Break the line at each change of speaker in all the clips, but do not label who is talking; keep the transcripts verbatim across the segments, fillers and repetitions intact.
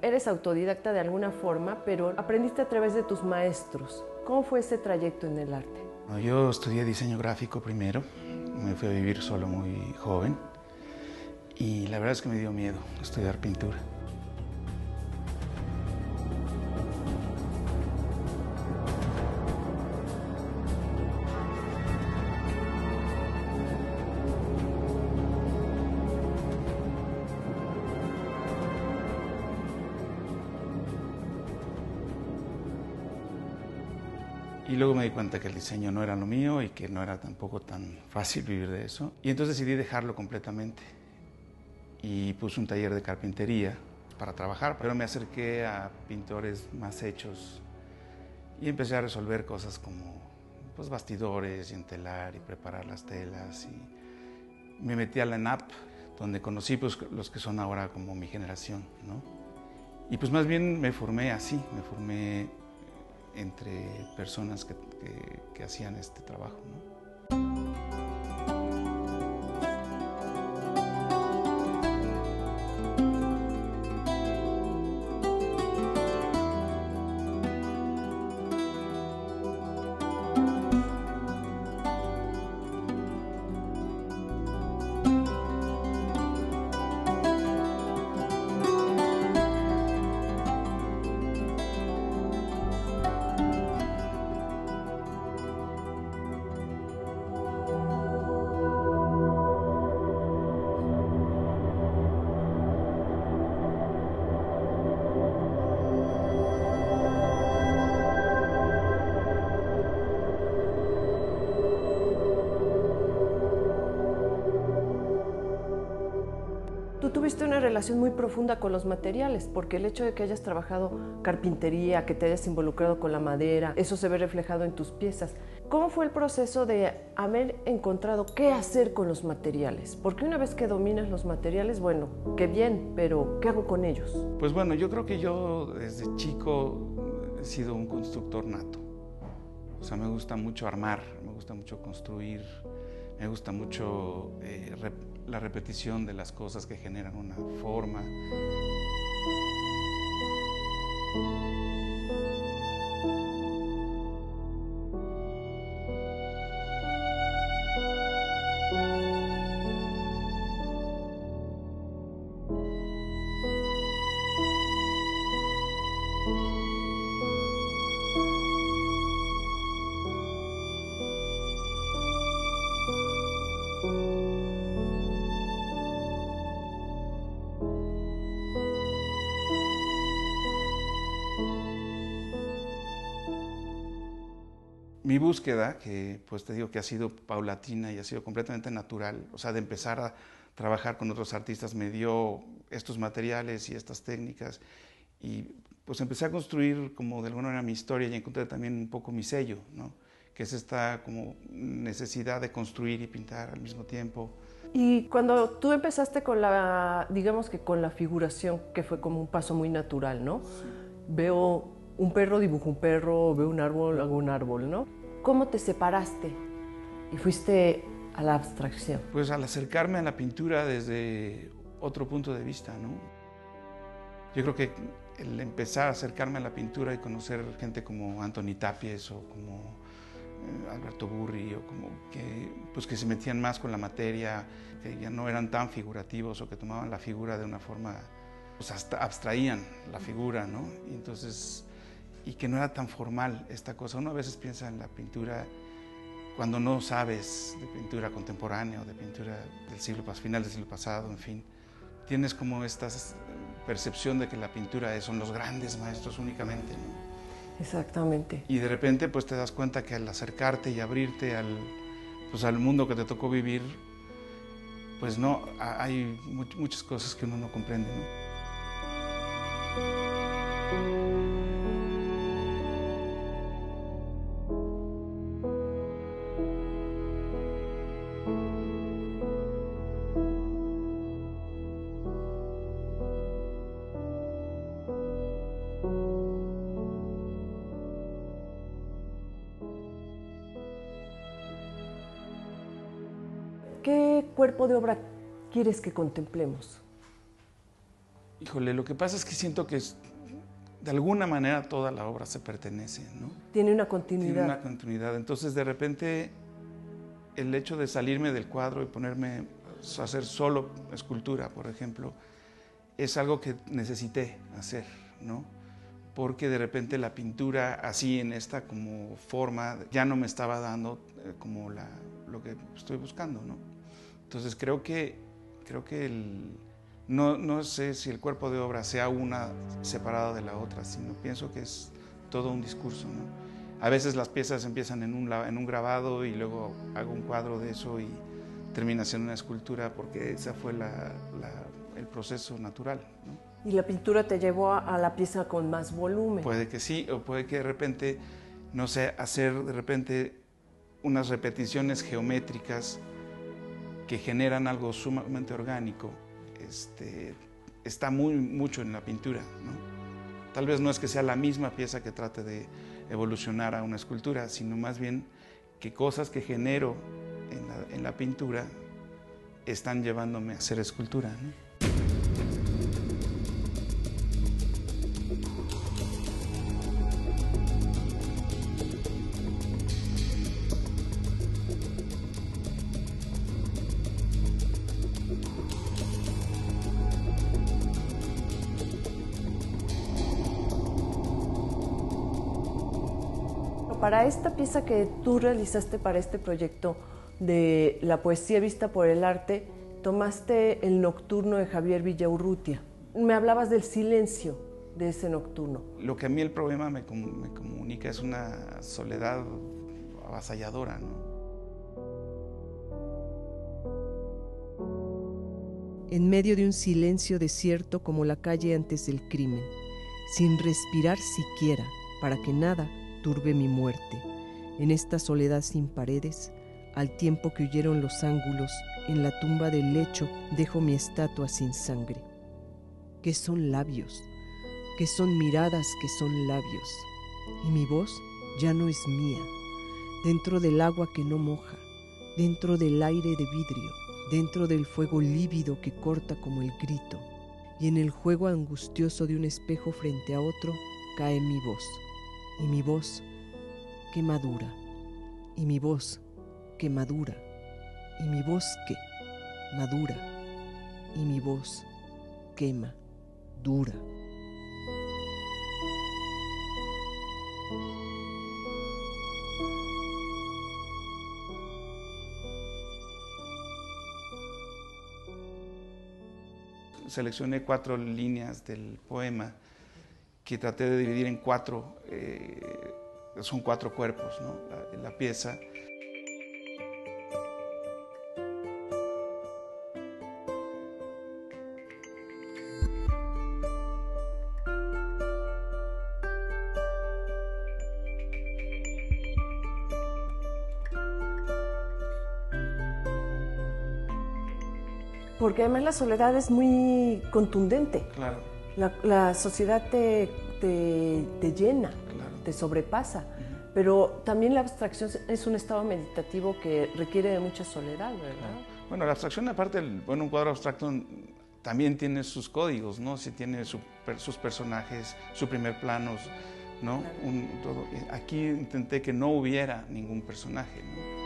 eres autodidacta de alguna forma, pero aprendiste a través de tus maestros. ¿Cómo fue ese trayecto en el arte?
No, yo estudié diseño gráfico primero, me fui a vivir solo muy joven y la verdad es que me dio miedo estudiar pintura. Y luego me di cuenta que el diseño no era lo mío y que no era tampoco tan fácil vivir de eso. Y entonces decidí dejarlo completamente. Y puse un taller de carpintería para trabajar, pero me acerqué a pintores más hechos y empecé a resolver cosas como pues, bastidores y entelar y preparar las telas. Y me metí a la ENAP, donde conocí pues, los que son ahora como mi generación, ¿no? Y pues más bien me formé así, me formé entre personas que, que, que hacían este trabajo, ¿no?
Tú tuviste una relación muy profunda con los materiales, porque el hecho de que hayas trabajado carpintería, que te hayas involucrado con la madera, eso se ve reflejado en tus piezas. ¿Cómo fue el proceso de haber encontrado qué hacer con los materiales? Porque una vez que dominas los materiales, bueno, qué bien, pero ¿qué hago con ellos?
Pues bueno, yo creo que yo desde chico he sido un constructor nato. O sea, me gusta mucho armar, me gusta mucho construir, me gusta mucho eh, rep la repetición de las cosas que generan una forma. Mi búsqueda, que pues te digo que ha sido paulatina y ha sido completamente natural, o sea, de empezar a trabajar con otros artistas, me dio estos materiales y estas técnicas y pues empecé a construir como de alguna manera mi historia y encontré también un poco mi sello, ¿no? Que es esta como necesidad de construir y pintar al mismo tiempo.
Y cuando tú empezaste con la, digamos que con la figuración, que fue como un paso muy natural, ¿no? Sí. Veo un perro, dibujo un perro, veo un árbol, hago un árbol, ¿no? ¿Cómo te separaste y fuiste a la abstracción?
Pues al acercarme a la pintura desde otro punto de vista, ¿no? Yo creo que el empezar a acercarme a la pintura y conocer gente como Antoni Tàpies o como eh, Alberto Burri, o como que, pues que se metían más con la materia, que ya no eran tan figurativos o que tomaban la figura de una forma, pues hasta abstraían la figura, ¿no? Y entonces, y que no era tan formal esta cosa. Uno a veces piensa en la pintura cuando no sabes de pintura contemporánea o de pintura del siglo, final del siglo pasado, en fin. Tienes como esta percepción de que la pintura son los grandes maestros únicamente, ¿no?
Exactamente.
Y de repente pues te das cuenta que al acercarte y abrirte al, pues, al mundo que te tocó vivir, pues no, hay muchas cosas que uno no comprende, ¿no?
¿Qué cuerpo de obra quieres que contemplemos?
Híjole, lo que pasa es que siento que es, de alguna manera toda la obra se pertenece, ¿no?
Tiene una continuidad.
Tiene una continuidad. Entonces, de repente, el hecho de salirme del cuadro y ponerme a hacer solo escultura, por ejemplo, es algo que necesité hacer, ¿no? Porque de repente la pintura así en esta como forma ya no me estaba dando eh, como la, lo que estoy buscando, ¿no? Entonces creo que, creo que el, no, no sé si el cuerpo de obra sea una separada de la otra, sino pienso que es todo un discurso, ¿no? A veces las piezas empiezan en un, en un grabado y luego hago un cuadro de eso y termina siendo una escultura porque esa fue la, la, el proceso natural, ¿no?
¿Y la pintura te llevó a, a la pieza con más volumen?
Puede que sí, o puede que de repente, no sé, hacer de repente unas repeticiones geométricas que generan algo sumamente orgánico. Este, está muy mucho en la pintura, ¿no? Tal vez no es que sea la misma pieza que trate de evolucionar a una escultura, sino más bien que cosas que genero en la, en la pintura están llevándome a hacer escultura, ¿no?
Para esta pieza que tú realizaste para este proyecto de la poesía vista por el arte, tomaste el nocturno de Javier Villaurrutia. Me hablabas del silencio de ese nocturno.
Lo que a mí el problema me, me comunica es una soledad avasalladora, ¿no?
En medio de un silencio desierto como la calle antes del crimen, sin respirar siquiera para que nada turbe mi muerte, en esta soledad sin paredes, al tiempo que huyeron los ángulos, en la tumba del lecho dejo mi estatua sin sangre. ¿Qué son labios? ¿Qué son miradas que son labios? Y mi voz ya no es mía, dentro del agua que no moja, dentro del aire de vidrio, dentro del fuego lívido que corta como el grito, y en el juego angustioso de un espejo frente a otro cae mi voz. Y mi voz que madura, y mi voz que madura, y mi voz que madura, y mi voz quema, dura.
Seleccioné cuatro líneas del poema que traté de dividir en cuatro, eh, son cuatro cuerpos, ¿no? La, la pieza.
Porque además la soledad es muy contundente.
Claro.
La, la sociedad te, te, te llena,
Claro.
te sobrepasa.
Uh-huh.
Pero también la abstracción es un estado meditativo que requiere de mucha soledad, ¿verdad?
Claro. Bueno, la abstracción, aparte, el, bueno, un cuadro abstracto también tiene sus códigos, ¿no? Sí, tiene su, sus personajes, su primer planos, ¿no? Claro. Un, todo. Aquí intenté que no hubiera ningún personaje, ¿no?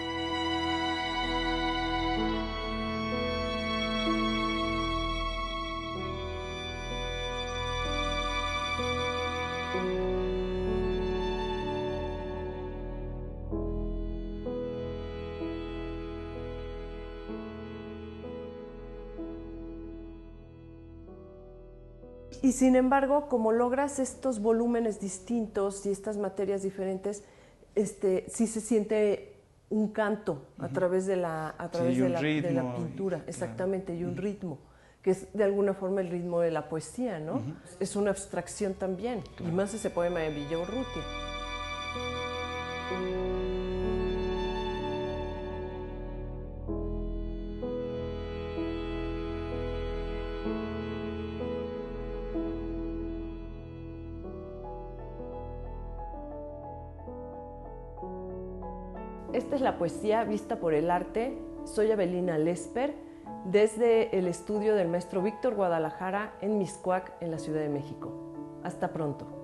Y sin embargo, como logras estos volúmenes distintos y estas materias diferentes, este, sí se siente un canto a uh-huh. través de la, a través
sí,
de, la
ritmo,
de la pintura, exactamente,
claro.
y un
uh-huh.
ritmo, que es de alguna forma el ritmo de la poesía, ¿no? Uh-huh. Es una abstracción también, claro. Y más ese poema de Villaurrutia. Esta es la poesía vista por el arte. Soy Avelina Lesper desde el estudio del maestro Víctor Guadalajara en Mixcoac, en la Ciudad de México. Hasta pronto.